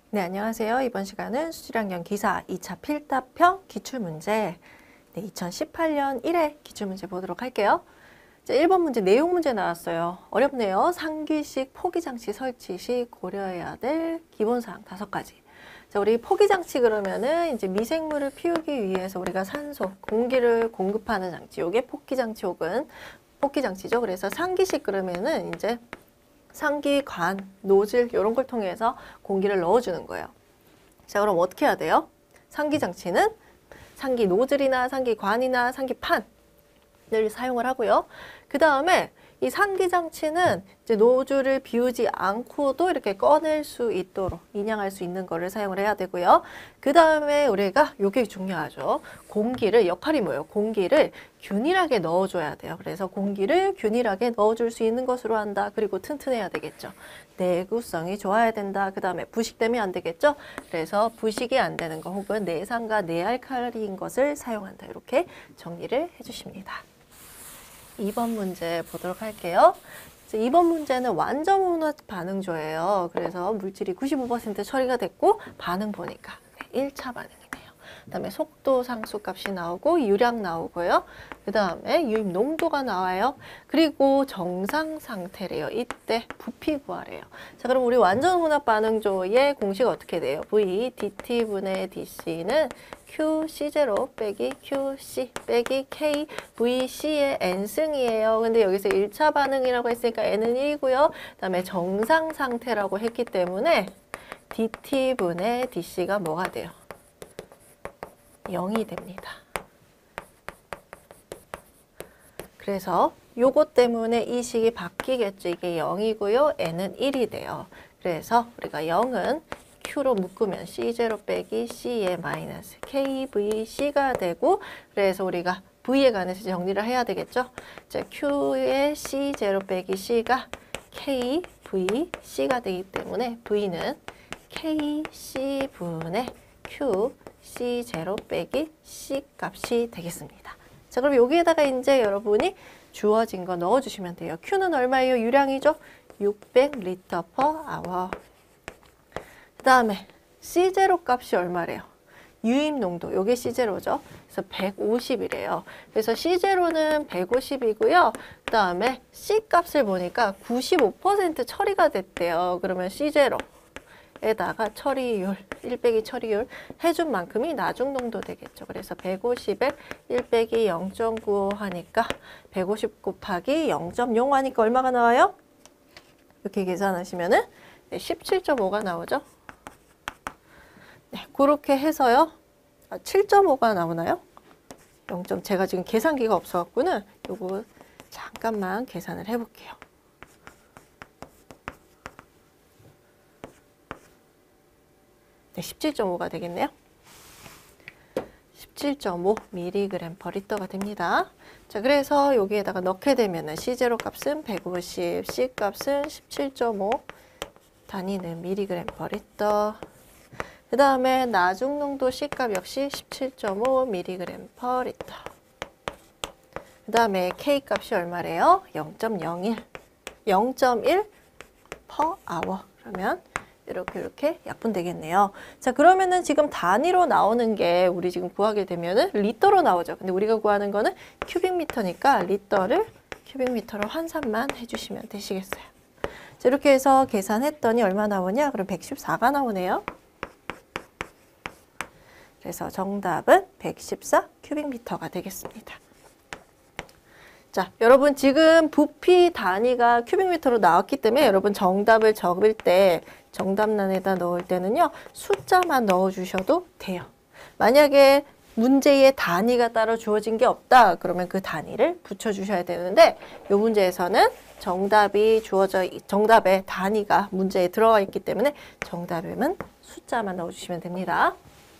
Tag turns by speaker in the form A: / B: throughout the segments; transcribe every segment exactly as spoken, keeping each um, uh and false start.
A: 네, 안녕하세요. 이번 시간은 수질환경 기사 이 차 필답형 기출문제, 네, 이천십팔 년 일 회 기출문제 보도록 할게요. 자, 일 번 문제 내용 문제 나왔어요. 어렵네요. 상기식 포기장치 설치 시 고려해야 될 기본사항 다섯 가지. 자, 우리 포기장치 그러면은 이제 미생물을 피우기 위해서 우리가 산소, 공기를 공급하는 장치, 요게 포기장치 혹은 포기장치죠. 그래서 상기식 그러면은 이제 상기, 관, 노즐 이런 걸 통해서 공기를 넣어주는 거예요. 자, 그럼 어떻게 해야 돼요? 상기 장치는 상기 노즐이나 상기 관이나 상기 판을 사용을 하고요. 그 다음에 이 상기 장치는 이제 노즐을 비우지 않고도 이렇게 꺼낼 수 있도록 인양할 수 있는 거를 사용을 해야 되고요. 그 다음에 우리가 요게 중요하죠. 공기를 역할이 뭐예요? 공기를 균일하게 넣어줘야 돼요. 그래서 공기를 균일하게 넣어줄 수 있는 것으로 한다. 그리고 튼튼해야 되겠죠. 내구성이 좋아야 된다. 그 다음에 부식되면 안 되겠죠. 그래서 부식이 안 되는 거 혹은 내산과 내알칼리인 것을 사용한다. 이렇게 정리를 해주십니다. 이 번 문제 보도록 할게요. 이 번 문제는 완전 혼합 반응조예요. 그래서 물질이 구십오 퍼센트 처리가 됐고 반응 보니까 네, 일 차 반응이네요. 그 다음에 속도 상수 값이 나오고 유량 나오고요. 그 다음에 유입 농도가 나와요. 그리고 정상 상태래요. 이때 부피 구하래요. 자, 그럼 우리 완전 혼합 반응조의 공식 어떻게 돼요? V dt분의 dc는 q 씨 제로 빼기 qc 빼기 k vc의 n승이에요. 근데 여기서 일 차 반응이라고 했으니까 n은 일이고요. 그 다음에 정상 상태라고 했기 때문에 dt분의 dc가 뭐가 돼요? 영이 됩니다. 그래서 요것 때문에 이 식이 바뀌겠죠. 이게 영이고요. n은 일이 돼요. 그래서 우리가 영은 Q로 묶으면 씨 제로 빼기 C의 마이너스 케이브이씨가 되고, 그래서 우리가 V에 관해서 정리를 해야 되겠죠. 자, Q의 씨 제로 빼기 C가 케이브이씨가 되기 때문에 V는 케이씨분의 Q 씨 제로 빼기 C 값이 되겠습니다. 자, 그럼 여기에다가 이제 여러분이 주어진 거 넣어주시면 돼요. Q는 얼마예요? 유량이죠? 육백 리터 퍼 아워. 그 다음에 씨 제로 값이 얼마래요? 유입 농도, 요게 씨 제로죠. 그래서 백오십이래요. 그래서 씨 제로는 백오십이고요. 그 다음에 C 값을 보니까 구십오 퍼센트 처리가 됐대요. 그러면 씨 제로에다가 처리율, 일 빼기 처리율 해준 만큼이 나중 농도 되겠죠. 그래서 백오십에 일 빼기 영 점 구오 하니까 백오십 곱하기 영 점 영 하니까 얼마가 나와요? 이렇게 계산하시면은 십칠 점 오가 나오죠. 네, 그렇게 해서요. 아, 칠 점 오가 나오나요? 영. 제가 지금 계산기가 없어갖고는 요거 잠깐만 계산을 해볼게요. 네, 십칠 점 오가 되겠네요. 십칠 점 오 밀리그램 퍼 리터가 됩니다. 자, 그래서 여기에다가 넣게 되면은 씨 제로 값은 백오십, C 값은 십칠 점 오, 단위는 밀리그램 퍼 리터. 그 다음에 나중 농도 C 값 역시 십칠 점 오 밀리그램 퍼 리터. 그 다음에 K 값이 얼마래요? 영 점 영일, 영 점 일 퍼 아워. 그러면 이렇게 이렇게 약분되겠네요. 자, 그러면은 지금 단위로 나오는 게 우리 지금 구하게 되면은 리터로 나오죠. 근데 우리가 구하는 거는 큐빅미터니까 리터를 큐빅미터로 환산만 해주시면 되시겠어요. 자, 이렇게 해서 계산했더니 얼마 나오냐? 그럼 백십사가 나오네요. 그래서 정답은 백십사 큐빅미터가 되겠습니다. 자, 여러분 지금 부피 단위가 큐빅미터로 나왔기 때문에 여러분 정답을 적을 때 정답란에다 넣을 때는요, 숫자만 넣어주셔도 돼요. 만약에 문제의 단위가 따로 주어진 게 없다, 그러면 그 단위를 붙여주셔야 되는데, 이 문제에서는 정답이 주어져, 정답의 단위가 문제에 들어가 있기 때문에 정답에는 숫자만 넣어주시면 됩니다.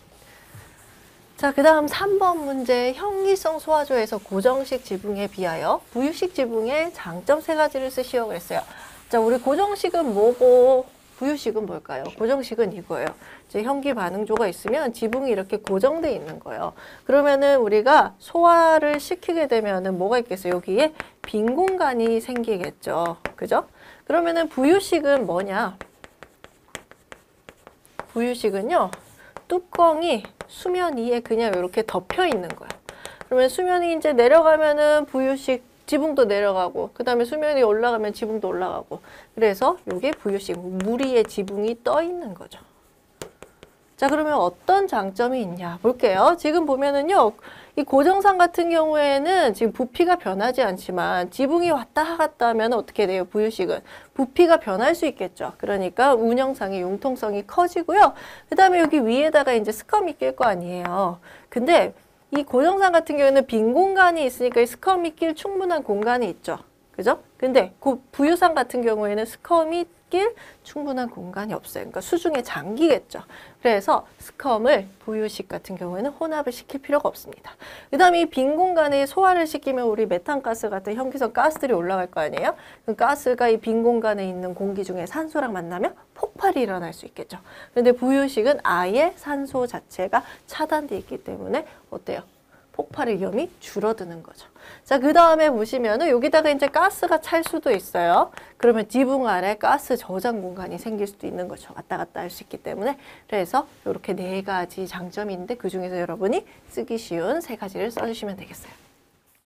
A: 자, 그 다음 삼 번 문제, 형기성 소화조에서 고정식 지붕에 비하여 부유식 지붕의 장점 세 가지를 쓰시오 그랬어요. 자, 우리 고정식은 뭐고 부유식은 뭘까요? 고정식은 이거예요. 이제 형기 반응조가 있으면 지붕이 이렇게 고정돼 있는 거예요. 그러면은 우리가 소화를 시키게 되면은 뭐가 있겠어요? 여기에 빈 공간이 생기겠죠. 그죠? 그러면은 부유식은 뭐냐? 부유식은요, 뚜껑이 수면 위에 그냥 이렇게 덮여 있는 거야. 그러면 수면이 이제 내려가면은 부유식 지붕도 내려가고, 그 다음에 수면이 올라가면 지붕도 올라가고, 그래서 이게 부유식, 물 위에 지붕이 떠 있는 거죠. 자, 그러면 어떤 장점이 있냐 볼게요. 지금 보면은요, 이 고정상 같은 경우에는 지금 부피가 변하지 않지만 지붕이 왔다 갔다 하면 어떻게 돼요? 부유식은 부피가 변할 수 있겠죠. 그러니까 운영상의 융통성이 커지고요. 그 다음에 여기 위에다가 이제 스컴이 낄 거 아니에요. 근데 이 고정상 같은 경우에는 빈 공간이 있으니까 이 스컴이 낄 충분한 공간이 있죠. 그죠? 근데 그 부유상 같은 경우에는 스컴이 낄 충분한 공간이 없어요. 그러니까 수중에 잠기겠죠. 그래서 스컴을 부유식 같은 경우에는 혼합을 시킬 필요가 없습니다. 그 다음에 이 빈 공간에 소화를 시키면 우리 메탄가스 같은 현기성 가스들이 올라갈 거 아니에요? 그 가스가 이 빈 공간에 있는 공기 중에 산소랑 만나면 폭발이 일어날 수 있겠죠. 그런데 부유식은 아예 산소 자체가 차단되어 있기 때문에 어때요? 폭발의 위험이 줄어드는 거죠. 자, 그 다음에 보시면은 여기다가 이제 가스가 찰 수도 있어요. 그러면 지붕 아래 가스 저장 공간이 생길 수도 있는 거죠. 왔다 갔다 할 수 있기 때문에. 그래서 이렇게 네 가지 장점이 있는데 그 중에서 여러분이 쓰기 쉬운 세 가지를 써주시면 되겠어요.